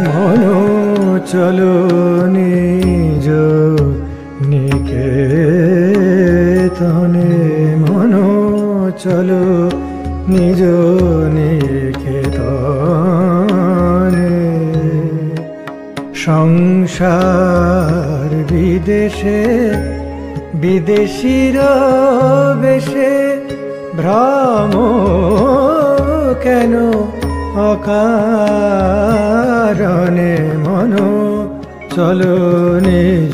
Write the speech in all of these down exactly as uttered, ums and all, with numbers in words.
মনো চলো নিজ নিকেতনে, মনো চলো নিজ নিকেতনে। সংসার বিদেশে বিদেশির বেশে ভ্রম কেন অকারণে, মনো চলো নিজ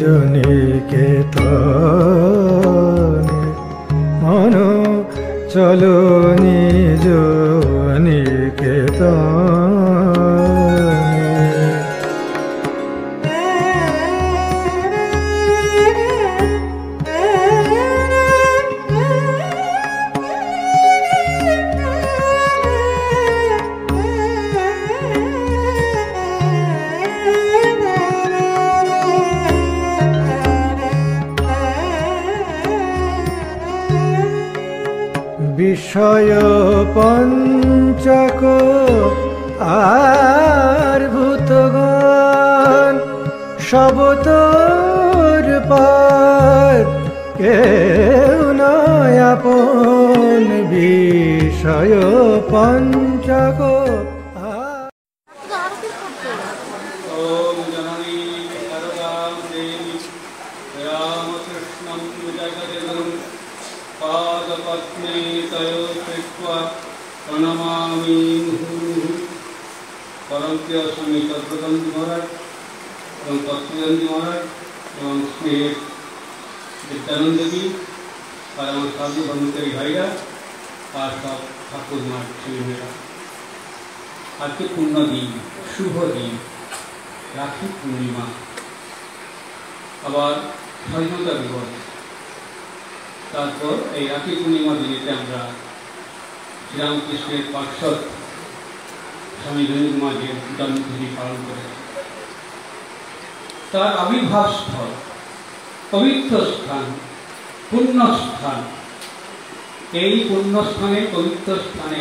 নিকেতনে, মনো চলো নিজ নিকেতনে। বিষয় পঞ্চক আর ভূতগণ সব তোর পর, কেউ নয় আপন। বিষয় পঞ্চক पादपद्मे तयो कृत्वा प्रणमामि मुहुः। परमप्रिय स्वामी तत्वदंती महाराज एवं तत्वदंती महाराज एवं स्नेह विद्यानंद जी और আমার সাধু বন্ধুকারী ভাইরা আর সব ঠাকুর মার ছেলেমেয়েরা, আজকে পূর্ণ দিন, শুভ দিন, রাখি পূর্ণিমা, আবার স্বাধীনতা দিবস। তারপর এই রাখি পূর্ণিমা দিনেতে আমরা শ্রীরামকৃষ্ণের পার্ষদ স্বামী গণেশ মাঝের জন্মতিথি পালন করে। তার আবির্ভাব স্থল, পবিত্র স্থান, পুণ্যস্থান, এই পুণ্যস্থানে পবিত্র স্থানে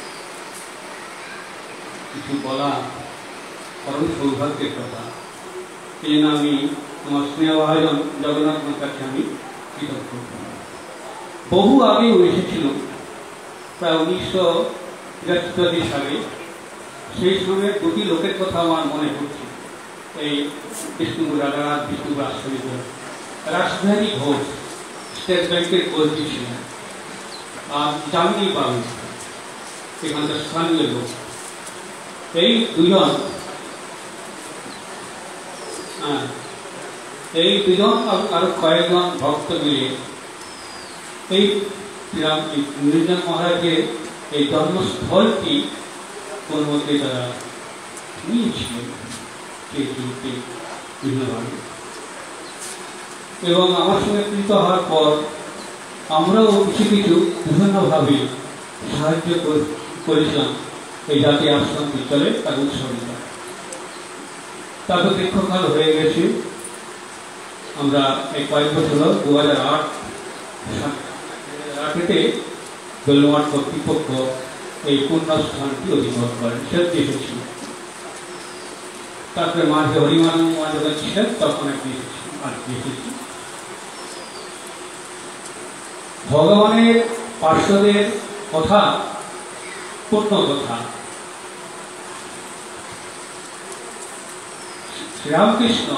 কিছু বলা পরম সৌভাগ্যের কথা। এই জন্য আমি আমার স্নেহভাজন জগন্নাথ কাছে আমি কৃতজ্ঞ। বহু আগে এসেছিল, প্রায় উনিশশো তিরাশি সালে। সেই সময় দুটি লোকের কথা আমার মনে পড়ছে। এই বিষ্ণুপুর রাধানাথ বিষ্ণুপুর আশ্রমিত রাসবিহারী ঘোষ, স্টেট ব্যাংকের কর্মী ছিলেন, আর যামিনী বাবু এখানকার স্থানীয় লোক। এই দুজন এই দুজন আরো কয়েকজন ভক্ত মিলে এই নিরঞ্জন মহারাজের এই জন্মস্থলটি ওর মধ্যে তারা নিয়েছিলেন বিভিন্নভাবে। এবং আমার সঙ্গে কৃত হওয়ার পর আমরাও কিছু কিছু বিভিন্নভাবে সাহায্য করেছিলাম এই জাতীয় আশ্রম বিদ্যালয়ে তার উৎসবিতা। তারপর দীর্ঘকাল হয়ে গেছে। আমরা এই কয়েক বছর দু হাজার আট আটেতে বেলুমাঠ কর্তৃপক্ষ এই পুণ্যস্থানটি অধিগ্রহণ করেন, সেটি এসেছি। তারপরে মাঝে হরিমান যখন ছিলেন তখন একটি আজকে এসেছি। ভগবানের পার্শ্বদের কথা, পূর্ণ কথা। শ্রীরামকৃষ্ণ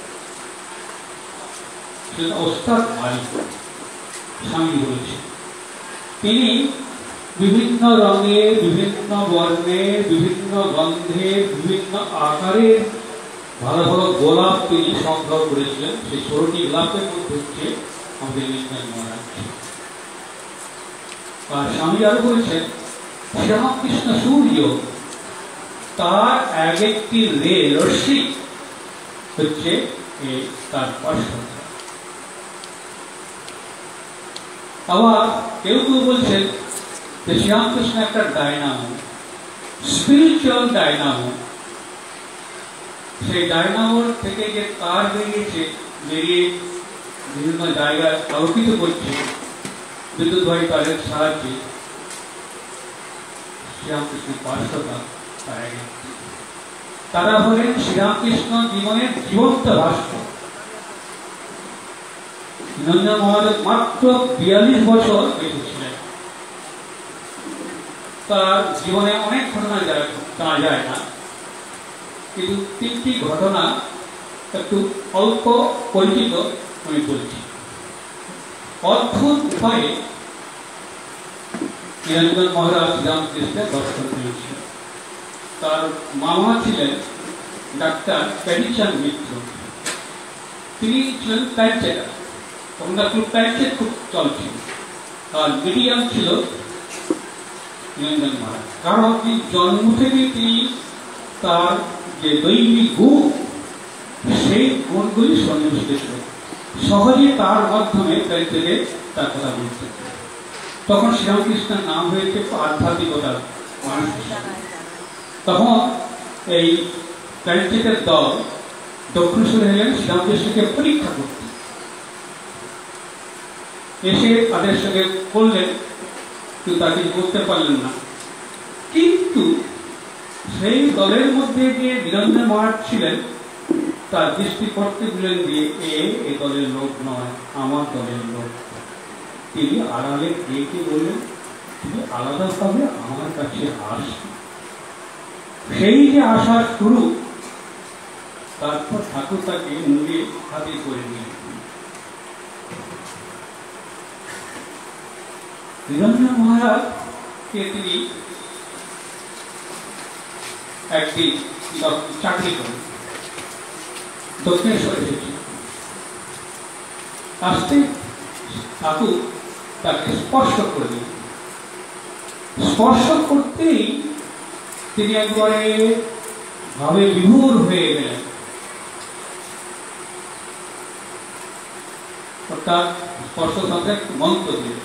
ওস্তাদ মালিক স্বামী বলেছে, তিনি বিভিন্ন রঙে, বিভিন্ন বর্ণে, বিভিন্ন গন্ধে, বিভিন্ন আকারের ভালো ভালো গোলাপ তিনি সংগ্রহ করেছিলেন। সেই ষোলোটি গোলাপের মধ্যে হচ্ছে আমাদের নিরঞ্জন মহারাজ। আর স্বামী আরো বলেছেন, শ্রীরামকৃষ্ণ সূর্য, তার এক একটি রে রশ্মি হচ্ছে তার পার্শ্বদ। আবার কেউ কেউ বলছেন যে শ্রীরামকৃষ্ণ একটা ডায়নামো, স্পিরিচুয়াল ডায়নামো। সেই ডায়নামোর থেকে যে তার বেরিয়েছে, বেরিয়ে বিভিন্ন জায়গায় আলোকিত করছে বিদ্যুৎবাহী তারের সাহায্যে, শ্রীরামকৃষ্ণের পার্শ্বতা তার তারা হলেন শ্রীরামকৃষ্ণ জীবনের জীবন্ত রাষ্ট্র। নিরঞ্জন মহারাজ মাত্র বিয়াল্লিশ বছর বেঁচে ছিলেন। তার জীবনে অনেক ঘটনা জানা যায় না, কিন্তু তিনটি ঘটনা একটু অল্প পরিচিত আমি বলছি। অদ্ভুত উপায়ে নিরঞ্জন মহারাজ শ্রীরামকৃষ্ণের দর্শন পেয়েছিলেন। তার মামা ছিলেন ডাক্তার প্যারিচাঁদ মিত্র। তিনি ছিলেন প্যারিচাঁদ, তখন খুব প্যারিচাঁদ খুব চলছিল। আর মিডিয়াম ছিল নিরঞ্জন মহারাজ, কারণ তিনি জন্ম থেকে তিনি তার যে দৈবিক গুণ, সেই গুণগুলি সন্নিবেশিত ছিল। সহজে তার মাধ্যমে প্যারিচাঁদে তার কথা বলতে। তখন শ্রীরামকৃষ্ণের নাম হয়েছে আধ্যাত্মিকতার মানুষ। তখন এই প্যারিচাঁদের দল দক্ষিণেশ্বরে এলেন শ্রীরামকৃষ্ণকে পরীক্ষা করতে। এসে তাদের সঙ্গে করলেন, কিন্তু তাকে করতে পারলেন না। কিন্তু সেই দলের মধ্যে যে নিরঞ্জন মহারাজ ছিলেন, তার দৃষ্টি পড়তে দিলেন যে এ দলের লোক নয়, আমার দলের লোক। তিনি আড়ালে কে বললেন, তিনি আলাদাভাবে আমার কাছে আসবেন। সেই যে আসার শুরু, তারপর ঠাকুর তাকে মুড়ে হাতে করে নিলেন। নিরঞ্জন মহারাজকে তিনি একদিন চাকরি করেন, দক্ষিণেশ্বরে এসেছি। আসতে ঠাকুর তাকে স্পর্শ করে দিলেন। স্পর্শ করতেই তিনি একবারে ভাবে বিভোর হয়ে গেলেন। অর্থাৎ স্পর্শ সাথে মন্ত্র দিলেন।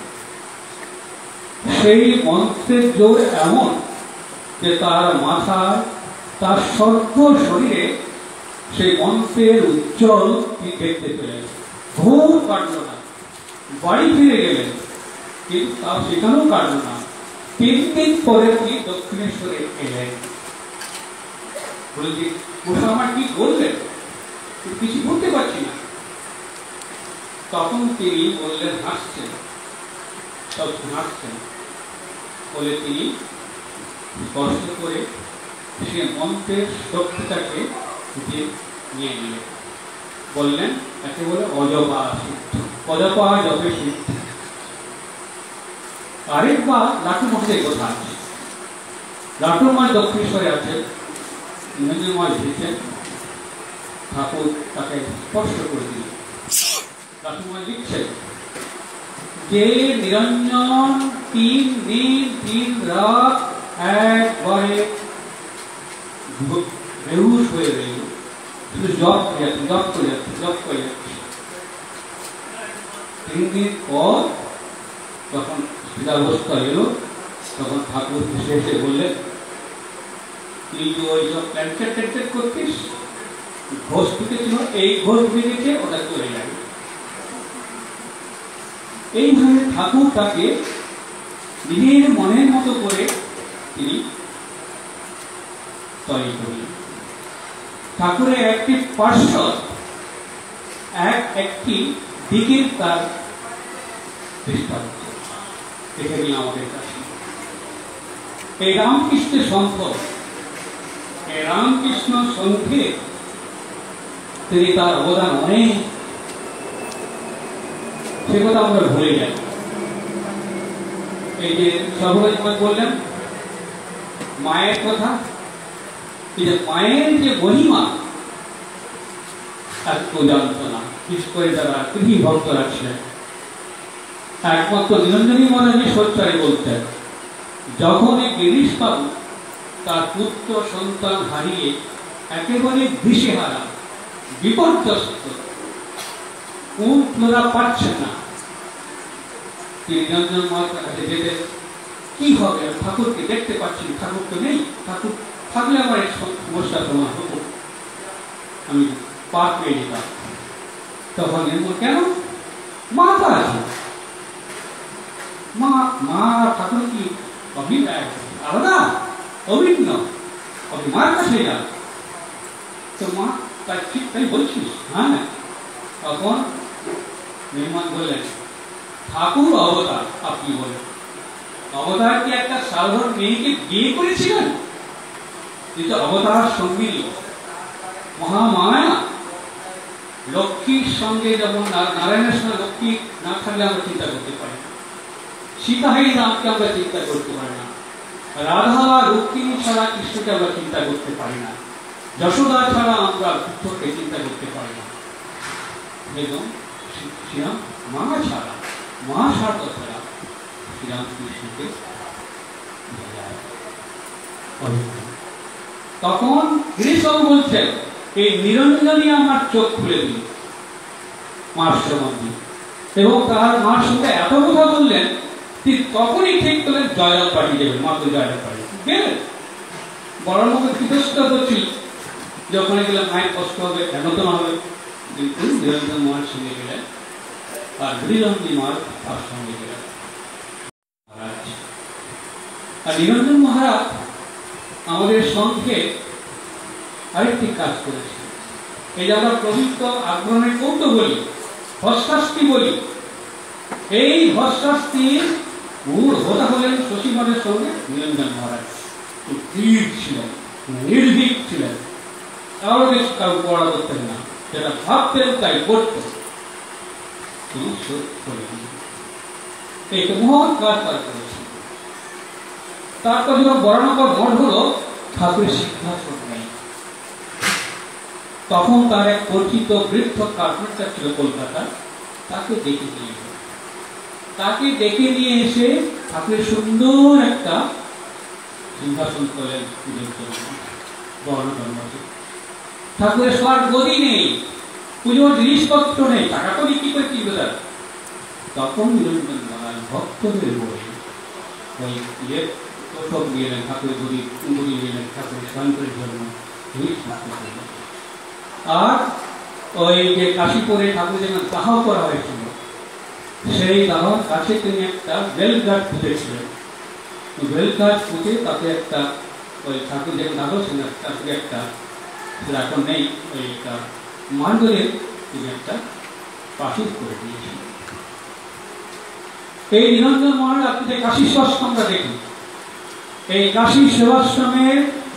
সেই মন্ত্রের জোর এমন যে তার মাথা, তার সর্ব শরীরে সেই মন্ত্রের উজ্জ্বল তিনি দেখতে পেলেন। ঘোর কাটল না, বাড়ি ফিরে গেলেন, কিন্তু তা সেখানেও কাটল না। তিন দিন পরে তিনি দক্ষিণেশ্বরে এলেন। বলছি, আমার কি বললেন, কিছু বলতে পারছি না। তখন তিনি বললেন, হাসছেন, সব হাসছেন বলে তিনি স্পর্শ করে সে মন্ত্রের শক্তিটাকে নিয়ে নিলেন। বললেন, একে বলে অজপা সিদ্ধ, অজপা জপে সিদ্ধ। আরেকবার লাটু মহাদের কথা আছে। লাটু মা দক্ষিণেশ্বরে আছে, নিরঞ্জন মা এসেছেন, ঠাকুর তাকে স্পর্শ করে দিলেন। লাটু মা লিখছেন যে নিরঞ্জন তিন দিন তিন রাত একবারে বেহুশ হয়ে রইল, শুধু জপ করে যাচ্ছে, জপ করে যাচ্ছে, জপ করে যাচ্ছে। তিন দিন পর যখন অবস্থা এলো, তখন ঠাকুর এসে এসে বললেন, তুই তো ওই সব প্ল্যান্টেড ট্যান্টেড করতিস, ঘোষ ঢুকেছিল, এই ঘোষ ভেঙেছে, ওটা চলে যাবে। এইভাবে ঠাকুর তাকে নিজের মনের মতো করে তিনি তৈরি করলেন। ঠাকুরের একটি পার্শ্বদ এক একটি দিকের তার দৃষ্টান্ত দেখে নিয়ে আমাদের কাছে। এই রামকৃষ্ণের সঙ্ঘ, এই রামকৃষ্ণ সঙ্ঘে তিনি তার অবদান অনেক, সে কথা আমরা ভুলে যাই। এই যে সর্বদাই বললেন মায়ের কথা, মায়ের যে মহিমা এত জানত না, বিশেষ করে যারা কৃষি ভক্তরা ছিলেন। একমাত্র নিরঞ্জনী মহারাজ সোচ্চারে বলতেন, যখন এই গিরিশ বাবু তার পুত্র সন্তান হারিয়ে একেবারে দিশেহারা, বিপর্যস্ত, কোন তোরা পাচ্ছে না, নিরঞ্জন মহারাজের কাছে যেতে, কি হবে, ঠাকুরকে দেখতে পাচ্ছি, ঠাকুর তো নেই, ঠাকুর থাকলে আমার এক সমস্যা তোমার হতো, আমি পার পেয়ে যেতাম। তখন কেন, মা তো আছে, মা মা ঠাকুর কি আলাদা, অভিন্ন, মার কাছে যা, তো মা তাই ঠিক তাই বলছিস? হ্যাঁ। তখন নির্মাণ বললেন, ঠাকুর অবতার, আপনি বলেন অবতার কি একটা সাধারণ মেয়েকে বিয়ে করেছিলেন? কিন্তু অবতার সঙ্গী মহামায়া, লক্ষ্মীর সঙ্গে যেমন নারায়ণের সঙ্গে লক্ষ্মী না থাকলে আমরা চিন্তা করতে পারি না, সীতাহাই রামকে আমরা চিন্তা করতে পারি না, রাধা রুক্মিণী ছাড়া কৃষ্ণকে আমরা চিন্তা করতে পারি না, যশোদা ছাড়া আমরা পুত্রকে চিন্তা করতে পারি না, এবং শ্রীরাম মা ছাড়া, মা সারদা ছাড়া শ্রীরাম কৃষ্ণকে। তখন কৃষ্ণ বলছেন, এই নিরঞ্জনী আমার চোখ খুলে দিল মার সম্বন্ধে, এবং তার মার সঙ্গে এত কথা বললেন, তিনি তখনই ঠিক করলেন জয়রাম পাঠিয়ে দেবেন, মাকে জয়রাম পাঠিয়ে গেলেন। বড় মুখে কৃতজ্ঞতা করছিল যে ওখানে গেলে মায়ের কষ্ট হবে, হেনতনা হবে, কিন্তু নিরঞ্জন মার সঙ্গে গেলেন, আর নিরঞ্জনী মার তার সঙ্গে গেলেন মহারাজ। আর নিরঞ্জন মহারাজ আমাদের সঙ্গে আরেকটি কাজ করেছে। এই যে আমরা পবিত্র আগ্রহের কৌত বলি, ভস্মাস্তি বলি, এই ভস্মাস্তির মূল হোতা হলেন শশীমঠের সঙ্গে নিরঞ্জন মহারাজ। স্থির ছিলেন, নির্ভীক ছিলেন, কারো বেশি কারো পড়া করতেন না, যেটা ভাবতেন তাই করতেন। এই তো মহৎ কাজ তার করেছেন। তারপর যখন বরানগর মঠ হলো, ঠাকুরের সিংহাসন নেই। তখন তার এক পরিচিত বৃদ্ধ কার্পেন্টার ছিল কলকাতা, তাকে ডেকে নিয়ে এলো। তাকে ডেকে নিয়ে এসে ঠাকুরের সুন্দর একটা সিংহাসন করলেন পুজোর জন্য বরানগর মঠে। ঠাকুরের সবার গদি নেই, পুজোর জিনিসপত্র নেই, টাকা তো বিক্রি করে কিনবে তার। তখন নিরঞ্জন মহারাজ ভক্তদের বই ওই ইয়ে তোষক নিয়ে এলেন, ঠাকুরের গদি গদি নিয়ে এলেন ঠাকুরের স্বয়ংকরের জন্য। আর ওই যে কাশীপুরে ঠাকুর যেখানে দাহ করা হয়েছিল, সেই দাহর কাছে তিনি একটা বেল গাছ পুঁতেছিলেন। বেল গাছ পুঁতে তাতে একটা ওই ঠাকুর যেখানে দাহ ছিলেন তাতে একটা, এখন নেই, ওই একটা মার্গরে তিনি একটা পাশির করে দিয়েছিলেন। এই নিরঞ্জন মহারাজ আপনি যে কাশী সেবাশ্রম আমরা দেখি, এই কাশী সেবাশ্রমের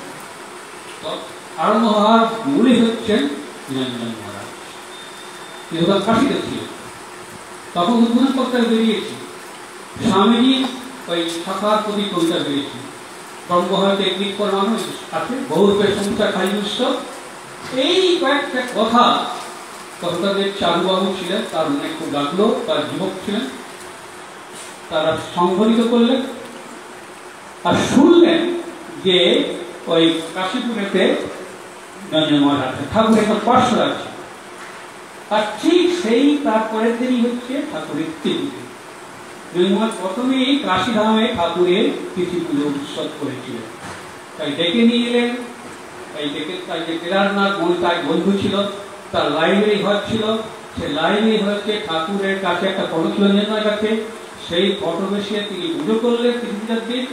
আরম্ভ হওয়ার মূলই হচ্ছেন নিরঞ্জন মহারাজ। তিনি যখন কাশীতে ছিলেন তখন উদ্বোধন করতে বেরিয়েছি, স্বামীজি ওই শাখার প্রতি কবিতা বেরিয়েছি, ব্রহ্মহরতে ক্লিক করানো আছে, বহুরূপের সংখ্যা খালি বিশ্ব। এই কয়েকটা কথা কলকাতার চারুবাবু ছিলেন, তার মনে খুব লাগলো, তার যুবক ছিলেন, তারা সংগঠিত করলেন আর শুনলেন যে ওই কাশীপুরেতে নিরঞ্জন মহারাজ ঠাকুর একটা পার্শ্ব আছে। আর ঠিক সেই তারপরের দিনই হচ্ছে ঠাকুরের তিথি। প্রথমেই কাশীধামে ঠাকুরের তিথি পুজো উৎসব করেছিলেন, তাই ডেকে নিয়ে এলেন। এই ডেকে তাই যে কেদারনাথ মনে তার বন্ধু ছিল, তার লাইব্রেরি ঘর ছিল, সেই লাইব্রেরি ঘরকে ঠাকুরের কাছে একটা ফটো ছিল নিরঞ্জনের কাছে, সেই ফটো বসিয়ে তিনি পুজো করলেন তিথি পূজার দিন।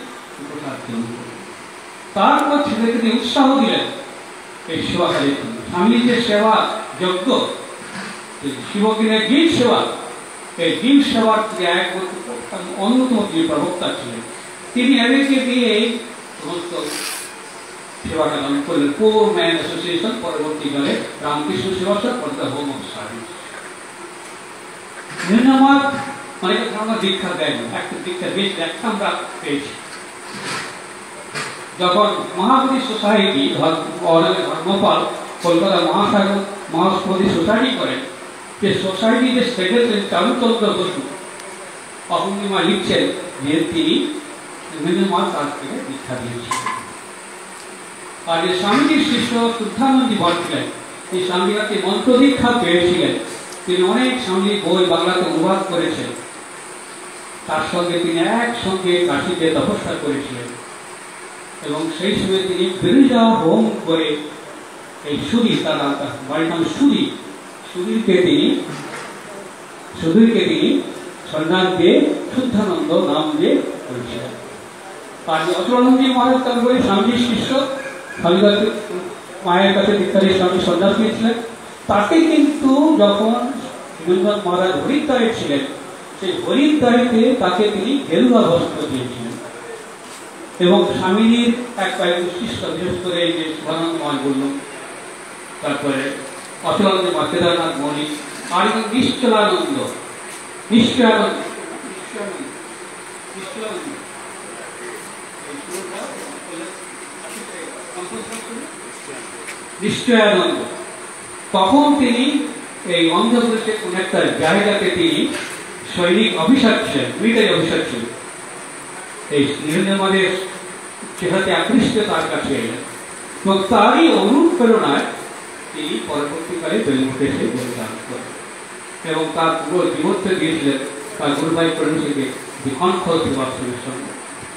তারপর ছেলেকে তিনি উৎসাহ দিলেন এই সেবাকারী স্বামীর যে সেবা যজ্ঞ, শিবকিনের গীত সেবা, এই গীত সেবার এক অন্যতম তিনি প্রবক্তা ছিলেন। তিনি এদেরকে দিয়ে এই সমস্ত সেবাটা দান করলেন। পোর ম্যান অ্যাসোসিয়েশন, পরবর্তীকালে Ramakrishna Seva for the home of service. নির্নামার অনেক আমরা দীক্ষা দেন, একটা দীক্ষা বেশ একটা আমরা পেয়েছি। যখন মহাবোধি সোসাইটি ধর্মপাল কলকাতা মহাসাগর মহাবোধি সোসাইটি করেন, যে সোসাইটি যে সেক্রেটারি চারুচন্দ্র বসু অপূর্ণিমা লিখছেন যে তিনি বিভিন্ন মাস কাছ থেকে দীক্ষা দিয়েছিলেন। আর যে স্বামীজির শিষ্য শুদ্ধানন্দী ভট্ট ছিলেন, এই স্বামীজি মন্ত্র দীক্ষা পেয়েছিলেন। তিনি অনেক স্বামীজির বই বাংলাতে অনুবাদ করেছেন। তার সঙ্গে তিনি একসঙ্গে কাশীতে তপস্যা করেছিলেন এবং সেই সময় তিনি বিরজা হোম করে এই সুধীর, তার বাড়ির নাম সুধীর, সুধীরকে তিনি সুধীরকে তিনি সন্ধান দিয়ে শুদ্ধানন্দ নাম দিয়ে করেছিলেন। আর যে অচলানন্দী মহারাজ তার বই স্বামীজির শিষ্য, স্বামীজি মায়ের কাছে দীক্ষারী স্বামী সন্ন্যাস নিয়েছিলেন। তাকে কিন্তু যখন নিরঞ্জন মহারাজ হরিদ্বারে ছিলেন, সেই হরিদ্বারেতে তাকে তিনি গেরুয়া বস্ত্র দিয়েছিলেন। এবং স্বামীজির এক কয়েক শিষ্য, বিশেষ করে এই যে শিবানন্দ মহারাজ বললাম, তারপরে অচলানন্দ মা, কেদারনাথ মৌলিক, আর এবং নিশ্চলানন্দ, নিশ্চয়ানন্দ নিশ্চয়ানন্দ তখন তিনি এই অন্ধ্রপ্রদেশের কোন একটা জায়গাতে তিনি সৈনিক অফিসার ছিলেন, মিলিটারি অফিসার ছিলেন। এই নিরঞ্জনমাদের চেহারাতে আকৃষ্ট তার কাছে এলেন এবং তারই অনুপ্রেরণায় তিনি পরবর্তীকালে বেলুড়মঠে এসে যোগদান করেন এবং তার পুরো জীবনকে দিয়েছিলেন তার গুরুভাই পরিণতিকে বিকণ্ঠ সেবাশ্রমের সঙ্গে।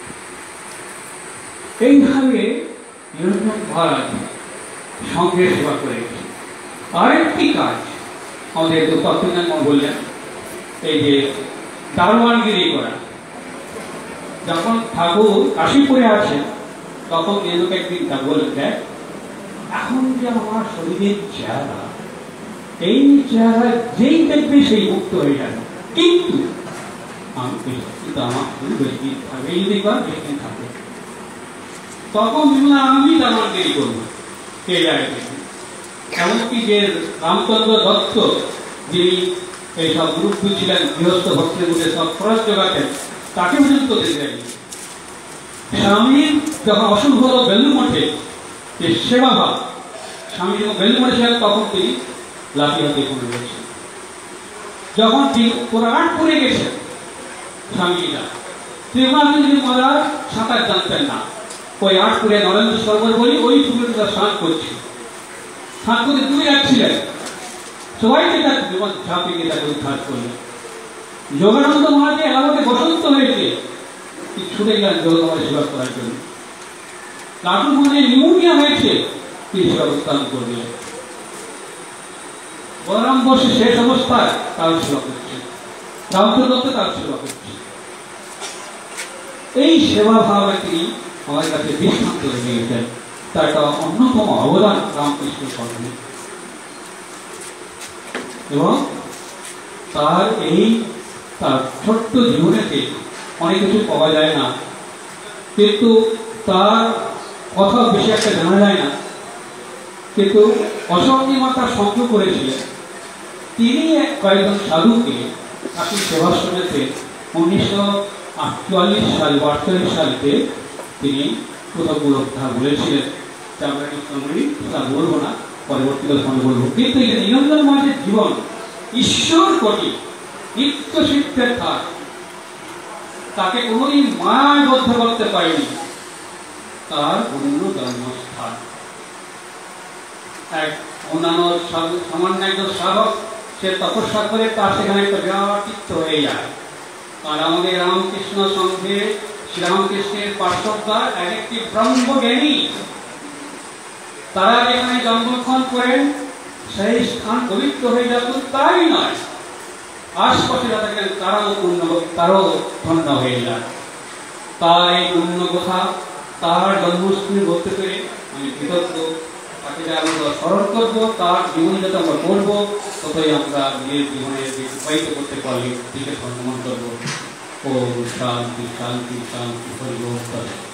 এইভাবে নিরঞ্জন মহারাজ সঙ্গে সেবা করে গেছেন। আরেকটি কাজ আমাদের তত্ত্বজ্ঞান বললেন, এই যে দারোয়ানগিরি করা। যখন ঠাকুর কাশীপুরে আছেন তখন নিজেকে একদিন তা বলেন, দেখ এখন যে আমার শরীরের চেহারা, এই চেহারা যেই দেখবে সেই মুক্ত হয়ে যাবে, কিন্তু আমি কিন্তু আমার শরীর বেশি দিন থাকবে, এই যদি কর বেশি দিন থাকবে। তখন আমি দারোয়ানগিরি করবো কে জায়গায়। এমনকি যে রামচন্দ্র দত্ত, যিনি এইসব গ্রুপ ছিলেন, গৃহস্থ ভক্তের মধ্যে সব খরচ জোগাতেন, তাকে পর্যন্ত দিতে যায়নি। স্বামীর যখন অসুখ হল বেলুড়মঠে, যে সেবা ভাব, স্বামী যখন বেলুড়মঠে ছিলেন তখন তিনি লাঠি হাতে পড়ে গেছেন। যখন পুরো আট পড়ে গেছেন স্বামীরা, ত্রিপুরানন্দ মহারাজ সাঁতার জানতেন না, ওই আট পুরে নরেন্দ্র সরোবর বলি ওই পুকুরে তারা স্নান করছে, স্নান করতে ডুবে যাচ্ছিলেন, সবাইকে তার জীবন ঝাঁপিয়ে গিয়ে তাকে উদ্ধার করলেন। যোগানন্দ মহারাজের এলাকাতে বসন্ত হয়েছে, ছুটে গেলেন যোগানন্দ সেবা করার জন্য। লাটু মহারাজের নিউমোনিয়া হয়েছে, তিনি সেবা উত্থান করলেন। বলরাম বসে শেষ অবস্থায় তার সেবা করছে, রামচন্দ্র দত্ত তার সেবা করছে। এই সেবা ভাবে তিনি আমাদের কাছে দৃষ্টান্ত রেখে গেছেন। তার একটা অন্যতম অবদান রামকৃষ্ণ কর্মে। এবং তার এই তার ছোট্ট জীবনেতে অনেক কিছু পাওয়া যায় না, কিন্তু তার কথা বেশি একটা জানা যায় না, কিন্তু অসংখ্য মাতা সঙ্গ করেছিলেন। তিনি কয়েকজন সাধুকে কাশী সেবাশ্রমেতে উনিশশো আটচল্লিশ সাল বা আটচল্লিশ সালতে তিনি কতগুলো কথা বলেছিলেন, তা আমরা তা বলবো না, পরবর্তীকালে মনে বলবো। কিন্তু এই নিরঞ্জন মহারাজের জীবন ঈশ্বর কোটি, নিত্য শিক্ষের থাক, তাকে কোনোদিন মায়ায় বদ্ধ করতে পারেনি, তার অন্য জন্মস্থান। এক অন্যান্য সামান্য একজন সাধক সে তপস্যা করে তার সেখানে একটা বিরাট চিত্ত হয়ে যায়। আর আমাদের রামকৃষ্ণ সংঘে শ্রীরামকৃষ্ণের পার্শ্বদার এক একটি ব্রহ্মজ্ঞানী, তারা যেখানে জন্মগ্রহণ করেন সেই স্থান পবিত্র হয়ে যাত, তাই নয়, আশপাশে যারা থাকেন তারাও পূর্ণ, তারাও ধন্য হয়ে যায়। তার এই পূর্ণ কথা, তার জন্মস্থানে বলতে পেরে আমি কৃতজ্ঞ। তাকে যে আমরা স্মরণ করবো, তার জীবনে যাতে আমরা করবো, ততই আমরা নিজের জীবনে উৎসাহিত করতে পারলে দিকে সম্মান করবো। ও শান্তি শান্তি শান্তি হরি।